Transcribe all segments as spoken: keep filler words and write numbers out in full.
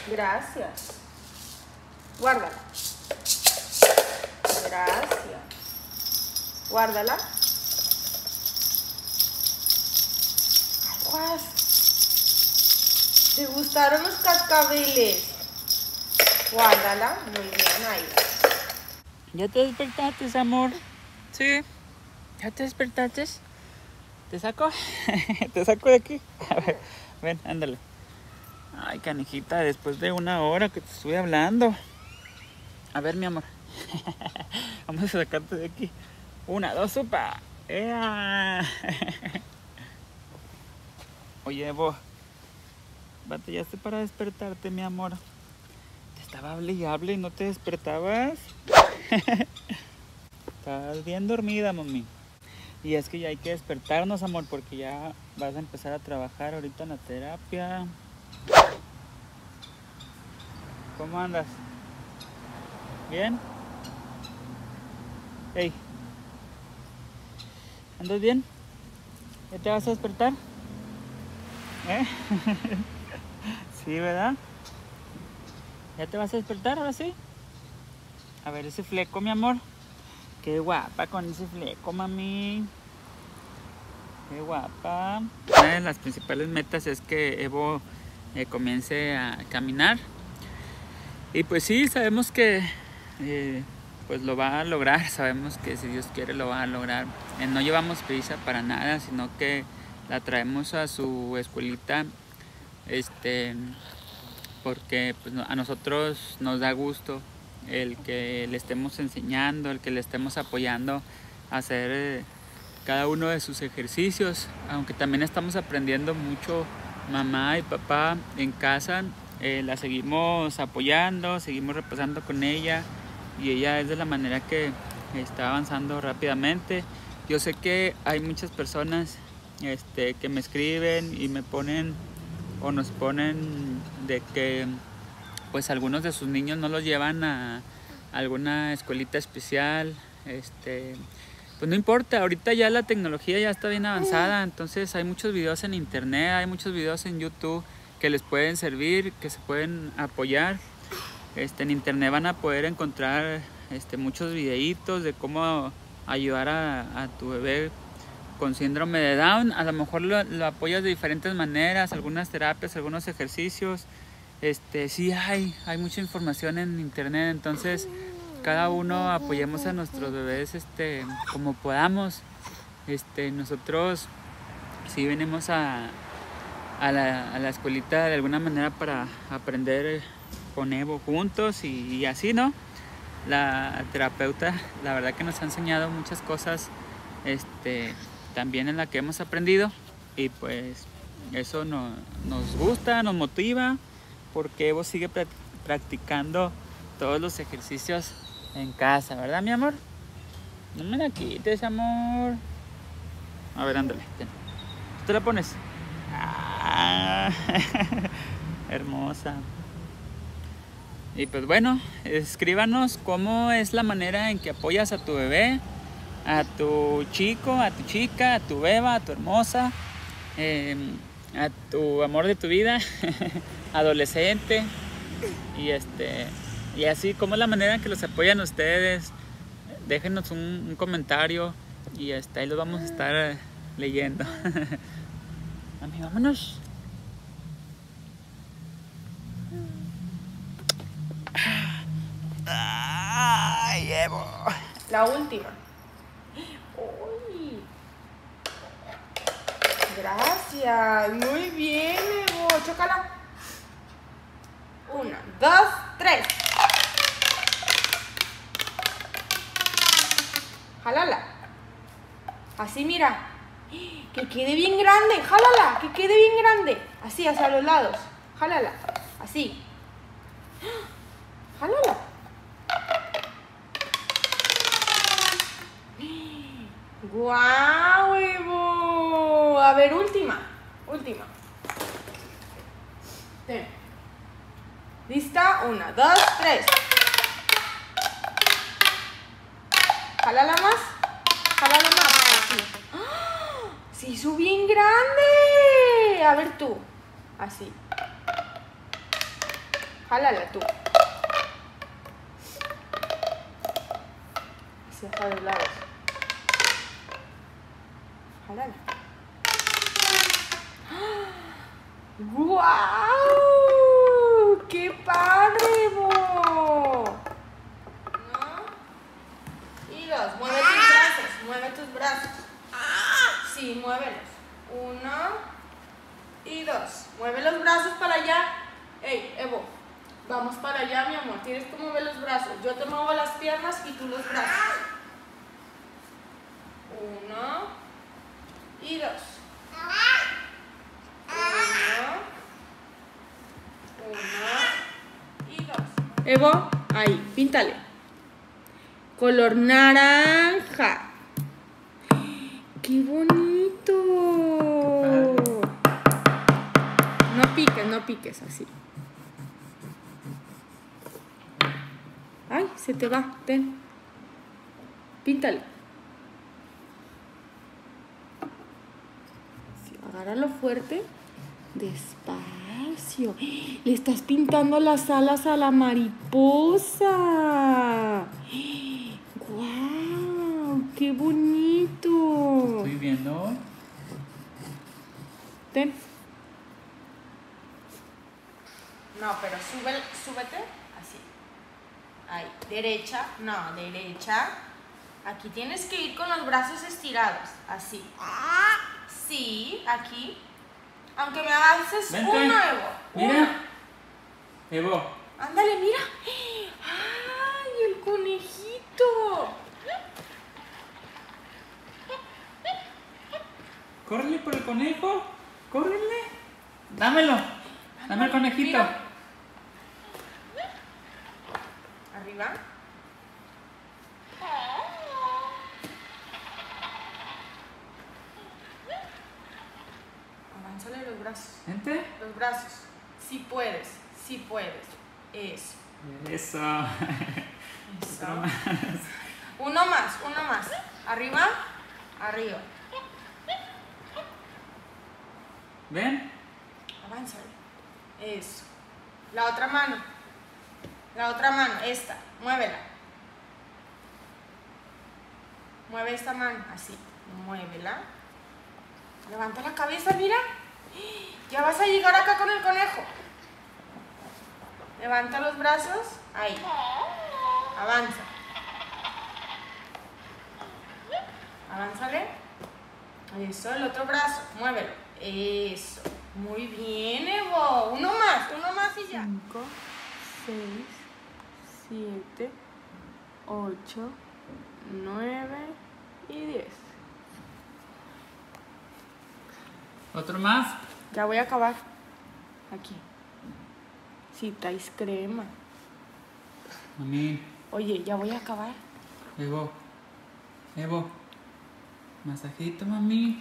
Gracias. Guárdala. Gracias. Guárdala. Ay, Juan. ¿Te gustaron los cascabeles? Guárdala. Muy bien, ahí. ¿Ya te despertaste, amor? Sí. ¿Ya te despertaste? ¿Te saco? ¿Te saco de aquí? A ver, ven, ándale. Ay, canijita, después de una hora que te estuve hablando. A ver, mi amor. Vamos a sacarte de aquí. Una, dos, sopa. ¡Ea! Oye, Evo, ¿batallaste para despertarte, mi amor? Te estaba hable y hable y no te despertabas. Estás bien dormida, mami. Y es que ya hay que despertarnos, amor, porque ya vas a empezar a trabajar ahorita en la terapia. ¿Cómo andas? ¿Bien? Hey. ¿Andas bien? ¿Ya te vas a despertar? ¿Eh? Sí, ¿verdad? ¿Ya te vas a despertar ahora sí? A ver ese fleco, mi amor. Qué guapa con ese fleco, mami. Qué guapa. Una de las principales metas es que Evo eh, comience a caminar. Y pues sí, sabemos que eh, pues lo va a lograr. Sabemos que si Dios quiere lo va a lograr. Eh, no llevamos prisa para nada, sino que la traemos a su escuelita. Este, porque pues, a nosotros nos da gusto el que le estemos enseñando, el que le estemos apoyando a hacer eh, cada uno de sus ejercicios, aunque también estamos aprendiendo mucho mamá y papá en casa. Eh, la seguimos apoyando, seguimos repasando con ella y ella es de la manera que está avanzando rápidamente. Yo sé que hay muchas personas este, que me escriben y me ponen o nos ponen de que pues algunos de sus niños no los llevan a alguna escuelita especial. Este, pues no importa, ahorita ya la tecnología ya está bien avanzada, entonces hay muchos videos en internet, hay muchos videos en YouTube que les pueden servir, que se pueden apoyar. Este, en internet van a poder encontrar este, muchos videitos de cómo ayudar a, a tu bebé con síndrome de Down. A lo mejor lo, lo apoyas de diferentes maneras, algunas terapias, algunos ejercicios. Este, sí hay, hay mucha información en internet, entonces cada uno apoyemos a nuestros bebés este, como podamos. Este, nosotros sí venimos a, a, la, a la escuelita de alguna manera para aprender con Evo juntos y, y así, ¿no? La terapeuta, la verdad que nos ha enseñado muchas cosas este, también en la que hemos aprendido y pues eso no, nos gusta, nos motiva, porque Evo sigue practicando todos los ejercicios en casa, ¿verdad, mi amor? No me la quites, amor. A ver, ándale. Ten. ¿Tú te la pones? Ah, hermosa. Y pues bueno, escríbanos cómo es la manera en que apoyas a tu bebé, a tu chico, a tu chica, a tu beba, a tu hermosa, eh, a tu amor de tu vida, adolescente, y este y así como es la manera en que los apoyan ustedes. Déjenos un, un comentario y este, ahí los vamos a estar eh, leyendo. Mami, vámonos. Ay, Evo. La última. Uy. Gracias. Muy bien, Evo. Chócala. Una, dos, tres. Jálala. Así, mira. Que quede bien grande. Jálala. Que quede bien grande. Así, hacia los lados. Jálala. Así. Jálala. ¡Guau, Evo! A ver, última. Última. Ten. ¿Lista? Una, dos, tres. Jálala más. Jálala más. Así. ¡Ah! Se hizo bien grande. A ver tú. Así. Jálala tú. Así hasta los lados. Jálala. ¡Guau! ¡Qué padre, Bo! Uno y dos. Mueve tus brazos, mueve tus brazos. Sí, muévelos. Uno y dos. Mueve los brazos para allá. Ey, Evo, vamos para allá, mi amor. Tienes que mover los brazos. Yo te muevo las piernas y tú los brazos. Uno y dos. Uno, uno y dos. Evo, ahí, píntale. Color naranja. ¡Qué bonito! No piques, no piques así. Ay, se te va. Ten. Píntale. Sí, agárralo fuerte. Despacio. Le estás pintando las alas a la mariposa. ¡Guau! ¡Qué bonito! Estoy viendo. Ten. No, pero sube, súbete así. Ahí, derecha, no, derecha. Aquí tienes que ir con los brazos estirados, así. Sí, aquí. Aunque me avances Vente. uno, Evo. Mira. Uno. Evo. Ándale, mira. ¡Ay, el conejito! Córrele por el conejo. Córrele. Dámelo. Dame el conejito. Mira. Arriba. Avánzale los brazos. Vente. Los brazos. Si puedes, si puedes. Eso. Eso. Eso. Otro más. Uno más, uno más. Arriba, arriba. Ven. Avánzale. Eso. La otra mano. La otra mano, esta. Muévela. Mueve esta mano, así. Muévela. Levanta la cabeza, mira. Ya vas a llegar acá con el conejo. Levanta los brazos. Ahí. Avanza. Avánzale. Eso, el otro brazo. Muévelo. Eso. Muy bien, Evo. Uno más, uno más y ya. cinco, seis, siete, ocho, nueve y diez. Otro más. Ya voy a acabar. Aquí. Si traes crema. Mami. Oye, ya voy a acabar. Evo. Evo. Masajito, mami.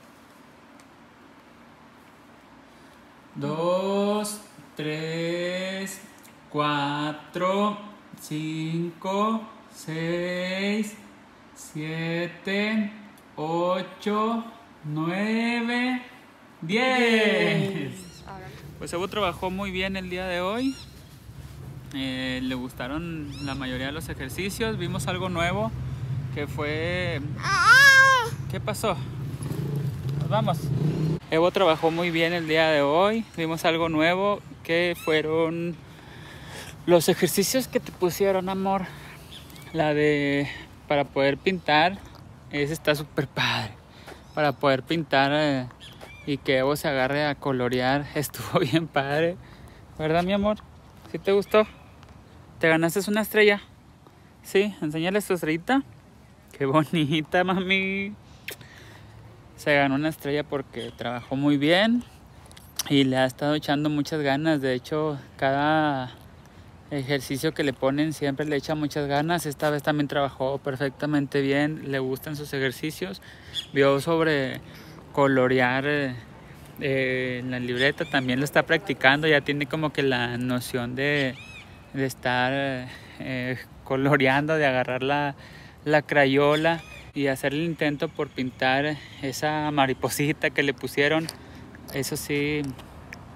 Dos, tres, cuatro, cinco, seis, siete, ocho, nueve, diez. Pues Evo trabajó muy bien el día de hoy. Eh, le gustaron la mayoría de los ejercicios. Vimos algo nuevo que fue... ¿Qué pasó? Nos vamos. Evo trabajó muy bien el día de hoy. Vimos algo nuevo que fueron los ejercicios que te pusieron, amor. La de para poder pintar. Ese está súper padre. Para poder pintar eh, y que Evo se agarre a colorear. Estuvo bien padre. ¿Verdad, mi amor? ¿Sí te gustó? ¿Te ganaste una estrella? Sí, enséñales tu estrellita. Qué bonita, mami. Se ganó una estrella porque trabajó muy bien y le ha estado echando muchas ganas. De hecho, cada ejercicio que le ponen siempre le echa muchas ganas. Esta vez también trabajó perfectamente bien. Le gustan sus ejercicios. Vio sobre colorear eh, eh, en la libreta. También lo está practicando. Ya tiene como que la noción de, de estar eh, coloreando, de agarrar la, la crayola y hacer el intento por pintar esa mariposita que le pusieron. Eso sí,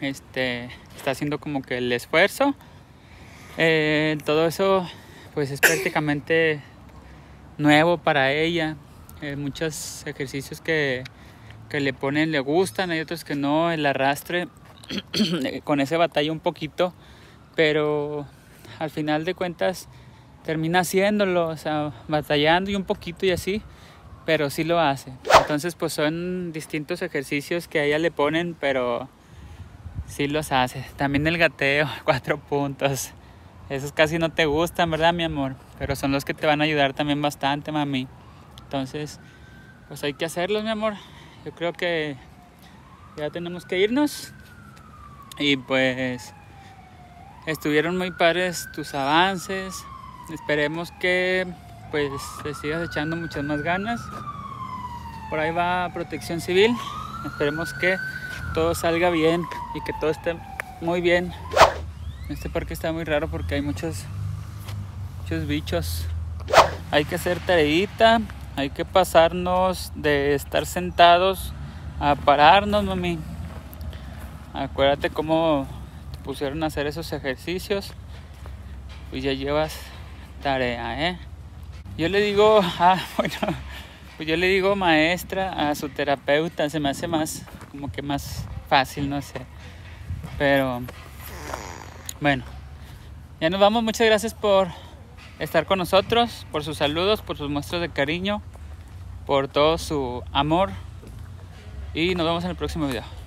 este, está haciendo como que el esfuerzo. Eh, todo eso pues es prácticamente nuevo para ella. Eh, muchos ejercicios que, que le ponen le gustan, hay otros que no. El arrastre con ese batalla un poquito, pero al final de cuentas termina haciéndolo, o sea, batallando y un poquito y así, pero sí lo hace. Entonces pues son distintos ejercicios que a ella le ponen, pero sí los hace. También el gateo, cuatro puntos. Esos casi no te gustan, ¿verdad, mi amor? Pero son los que te van a ayudar también bastante, mami. Entonces, pues hay que hacerlos, mi amor. Yo creo que ya tenemos que irnos. Y pues estuvieron muy padres tus avances. Esperemos que pues te sigas echando muchas más ganas. Por ahí va Protección Civil. Esperemos que todo salga bien y que todo esté muy bien. Este parque está muy raro porque hay muchos, muchos bichos. Hay que hacer tareita. Hay que pasarnos de estar sentados a pararnos, mami. Acuérdate cómo te pusieron a hacer esos ejercicios. Pues ya llevas tarea, ¿eh? Yo le digo, ah, bueno, pues yo le digo maestra a su terapeuta. Se me hace más, como que más fácil, no sé. Pero, bueno, ya nos vamos. Muchas gracias por estar con nosotros, por sus saludos, por sus muestras de cariño, por todo su amor. Y nos vemos en el próximo video.